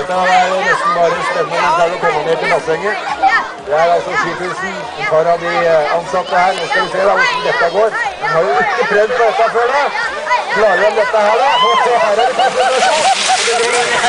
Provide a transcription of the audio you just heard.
Dette er nesten bare spennende til å komme ned til bassenget. Det er altså skipulsen, et par av de ansatte her. Nå skal vi se da hvordan dette går. De har jo ikke prøvd på dette før da. Klarer de dette her da? Her er det konsentrasjon.